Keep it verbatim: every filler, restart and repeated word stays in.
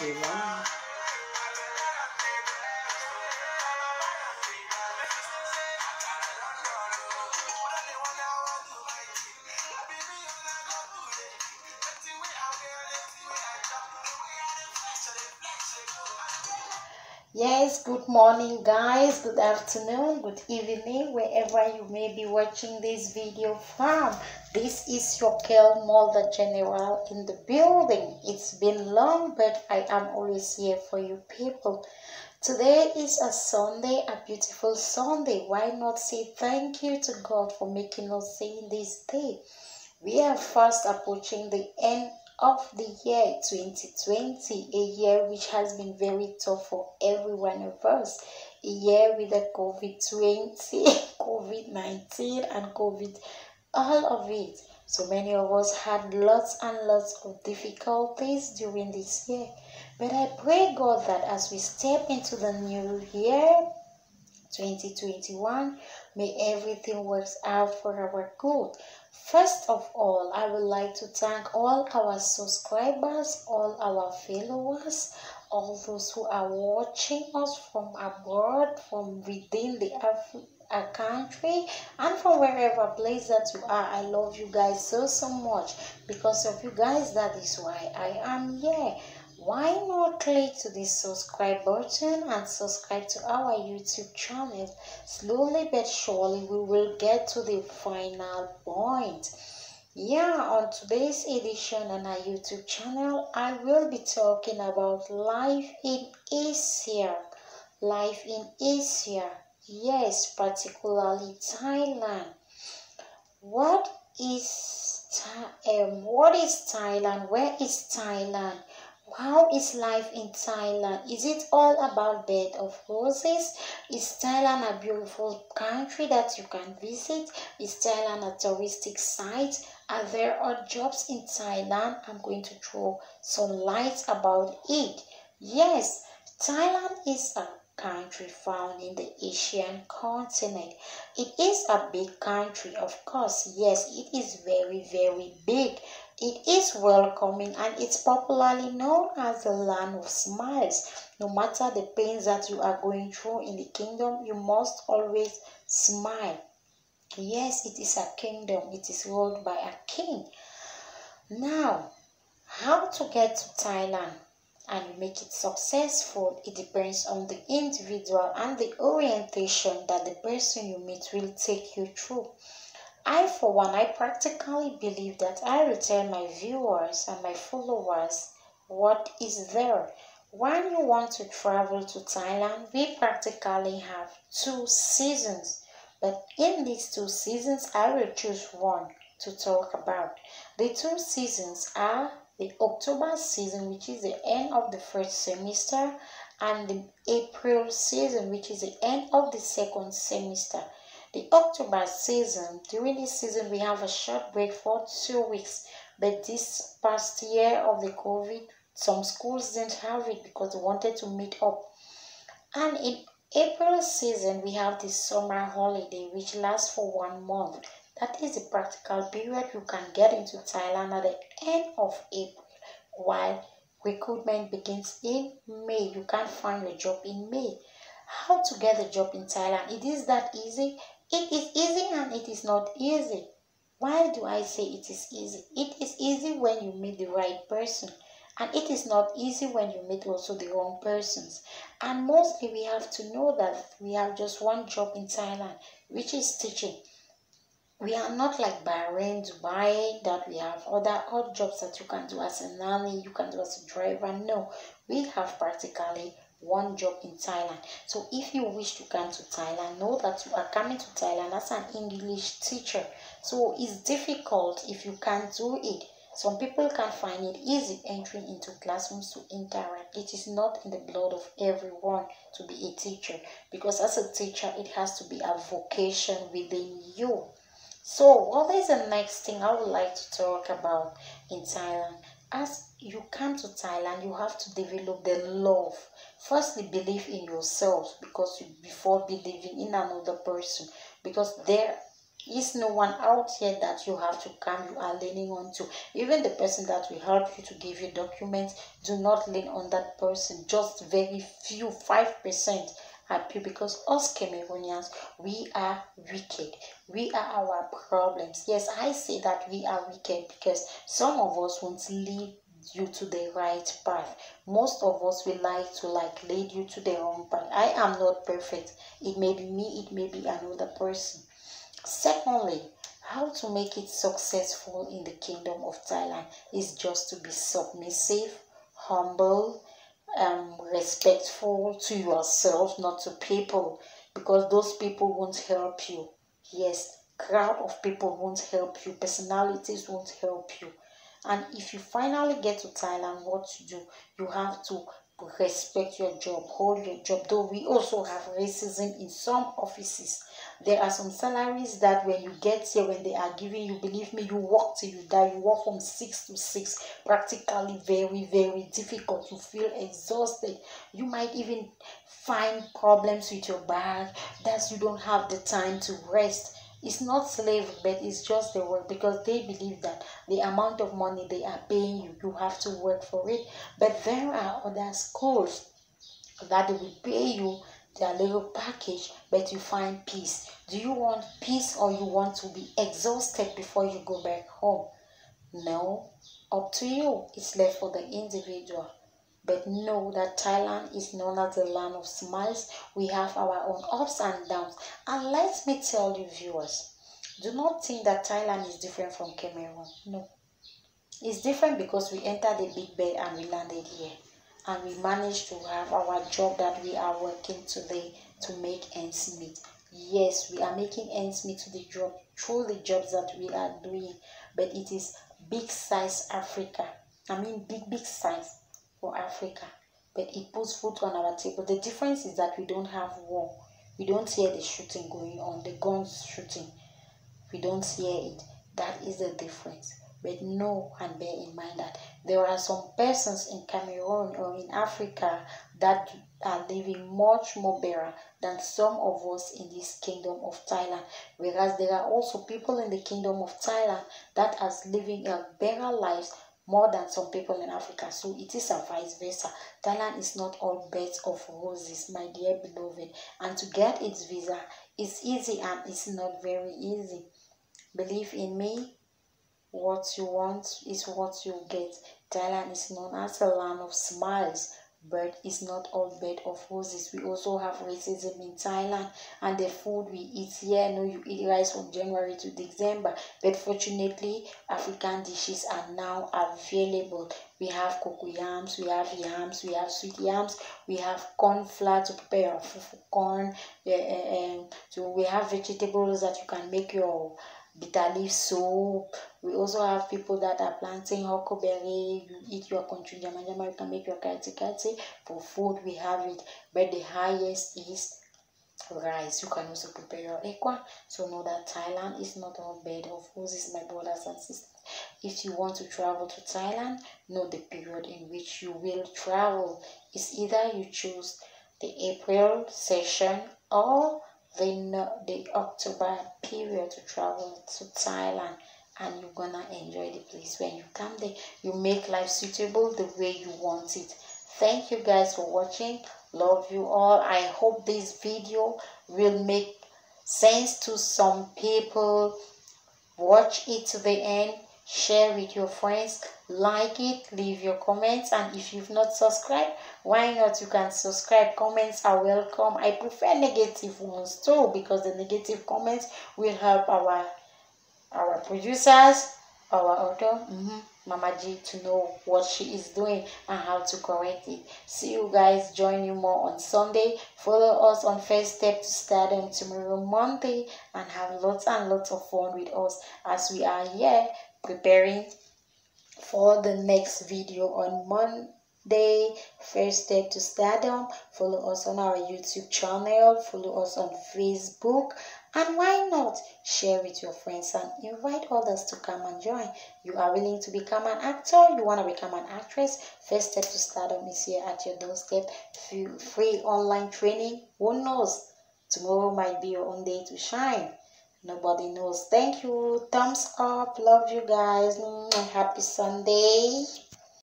everyone. Yes, good morning, guys. Good afternoon, good evening, wherever you may be watching this video from. This is your Kel Mother General in the building. It's been long, but I am always here for you people. Today is a Sunday, a beautiful Sunday. Why not say thank you to God for making us see this day? We are fast approaching the end of the year twenty twenty, a year which has been very tough for every one of us. A year with the COVID twenty, COVID nineteen, and COVID, all of it. So many of us had lots and lots of difficulties during this year. But I pray God that as we step into the new year, twenty twenty-one, may everything works out for our good. First of all, I would like to thank all our subscribers, all our followers, all those who are watching us from abroad, from within the Af- our country, and from wherever place that you are. I love you guys so so much. Because of you guys, that is why I am here. Why not click to the subscribe button and subscribe to our YouTube channel? Slowly but surely we will get to the final point. Yeah, on today's edition on our YouTube channel, I will be talking about life in Asia. Life in Asia. Yes, particularly Thailand. What is um what is Thailand? Where is Thailand? How is life in Thailand? Is it all about bed of roses? Is Thailand a beautiful country that you can visit? Is Thailand a touristic site? Are there odd jobs in Thailand? I'm going to throw some light about it. Yes, Thailand is a country found in the Asian continent. It is a big country, of course. Yes, it is very, very big. It is welcoming and it's popularly known as the land of smiles. No matter the pains that you are going through in the kingdom, you must always smile. Yes, it is a kingdom. It is ruled by a king. Now, how to get to Thailand and you make it successful, it depends on the individual and the orientation that the person you meet will take you through. I, for one, I practically believe that I will tell my viewers and my followers what is there. When you want to travel to Thailand, we practically have two seasons. But in these two seasons, I will choose one to talk about. The two seasons are the October season, which is the end of the first semester, and the April season, which is the end of the second semester. The October season, during this season, we have a short break for two weeks. But this past year of the COVID, some schools didn't have it because they wanted to meet up. And in April season, we have the summer holiday, which lasts for one month. That is the practical period you can get into Thailand at the end of April, while recruitment begins in May. You can't find a job in May. How to get a job in Thailand? It is that easy? It is easy and it is not easy. Why do I say it is easy? It is easy when you meet the right person. And it is not easy when you meet also the wrong persons. And mostly we have to know that we have just one job in Thailand, which is teaching. We are not like Bahrain, Dubai, that we have other odd jobs that you can do as a nanny, you can do as a driver. No, we have practically one job in Thailand. So if you wish to come to Thailand, know that you are coming to Thailand as an English teacher. So it's difficult if you can't do it. Some people can find it easy entering into classrooms to interact. It is not in the blood of everyone to be a teacher, because as a teacher, it has to be a vocation within you. So what is the next thing I would like to talk about in Thailand? As you come to Thailand, you have to develop the love. Firstly, believe in yourself, because you, before believing in another person, because there Is no one out here that you have to come, you are leaning on to. Even the person that will help you to give you documents, do not lean on that person. Just very few, five percent happy, because us Cameroonians, we are wicked. We are our problems. Yes, I say that we are wicked because some of us won't lead you to the right path. Most of us will like to like lead you to the wrong path. I am not perfect. It may be me, it may be another person. Secondly, how to make it successful in the kingdom of Thailand is just to be submissive, humble, um, respectful to yourself, not to people, because those people won't help you. Yes, crowd of people won't help you, personalities won't help you. And if you finally get to Thailand, what to do? You have to respect your job, hold your job. Though we also have racism in some offices. There are some salaries that when you get here, when they are giving you, believe me, you work till you die. You work from six to six, practically very, very difficult. You feel exhausted. You might even find problems with your back, that you don't have the time to rest. It's not slavery, but it's just the work, because they believe that the amount of money they are paying you, you have to work for it. But there are other schools that they will pay you their little package, but you find peace. Do you want peace, or you want to be exhausted before you go back home? No, up to you. It's left for the individual. But know that Thailand is known as the land of smiles. We have our own ups and downs. And let me tell you, viewers, do not think that Thailand is different from Cameroon. No. It's different because we entered the big bed and we landed here. And we managed to have our job that we are working today to make ends meet. Yes, we are making ends meet to the job, through the jobs that we are doing. But it is big size Africa. I mean big, big size for Africa, but it puts food on our table. The difference is that we don't have war. We don't hear the shooting going on, the guns shooting. We don't hear it. That is the difference. But know and bear in mind that there are some persons in Cameroon or in Africa that are living much more better than some of us in this kingdom of Thailand. Whereas there are also people in the kingdom of Thailand that are living a better lives more than some people in Africa. So it is a vice versa. Thailand is not all beds of roses, my dear beloved. And to get its visa is easy, and it's not very easy. Believe in me, what you want is what you get. Thailand is known as a land of smiles, but it's not all bed of roses. We also have racism in Thailand, and the food we eat here, no, you eat rice from January to December, but fortunately African dishes are now available. We have cocoyams, we have yams, we have sweet yams, we have corn flour to prepare your fufu corn, uh, uh, so we have vegetables that you can make your bitter leaf soup. We also have people that are planting huckleberry. You eat your country jama jama, you can make your kati kati. For food we have it, but the highest is rice. You can also prepare your ekwa. So know that Thailand is not all bed of roses, my brothers and sisters. If you want to travel to Thailand, know the period in which you will travel. It's either you choose the April session or the, the October period to travel to Thailand, and you're gonna enjoy the place. When you come there, you make life suitable the way you want it. Thank you guys for watching. Love you all. I hope this video will make sense to some people. Watch it to the end, share with your friends, like it, leave your comments, and if you've not subscribed, why not? You can subscribe. Comments are welcome. I prefer negative ones too, because the negative comments will help our our producers, our author, mm-hmm, Mama G, to know what she is doing and how to correct it. See you guys. Join you more on Sunday. Follow us on First Step to Stardom tomorrow Monday, and have lots and lots of fun with us as we are here preparing for the next video on Monday. First Step to Stardom. Follow us on our YouTube channel. Follow us on Facebook. And why not share with your friends and invite others to come and join. You are willing to become an actor, you want to become an actress, First Step to Stardom is here at your doorstep. Free online training. Who knows? Tomorrow might be your own day to shine. Nobody knows. Thank you. Thumbs up. Love you guys. Happy Sunday.